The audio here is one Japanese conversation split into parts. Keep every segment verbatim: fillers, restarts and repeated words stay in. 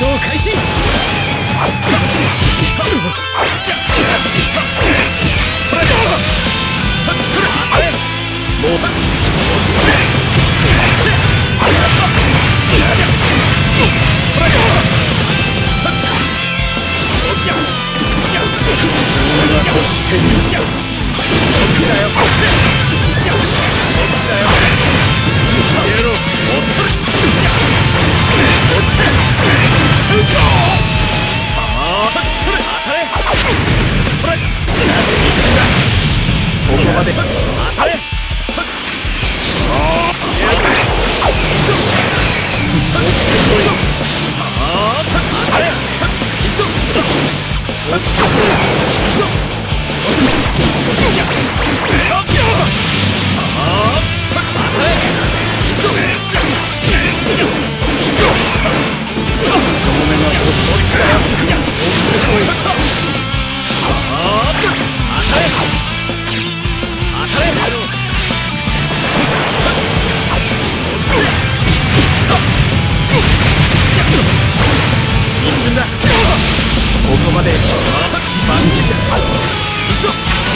闘開始。もう押してみる。こっちだよ。よし、こっちだよ。消えろ。ここまで当たれ。一瞬だ。ここまで万事だ。行くぞ。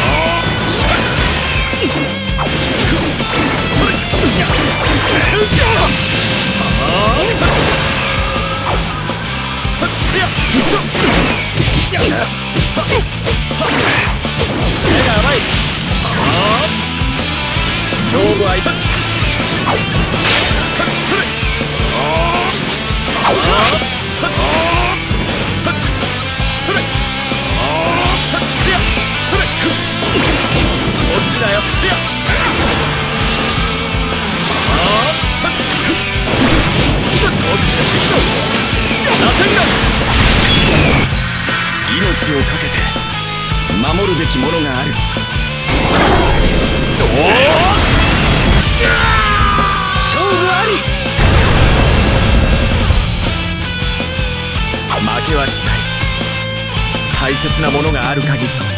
勝負合いだ。こっちだよ。命をかけて守るべきものがある。勝負あり。負けはしない。大切なものがある限り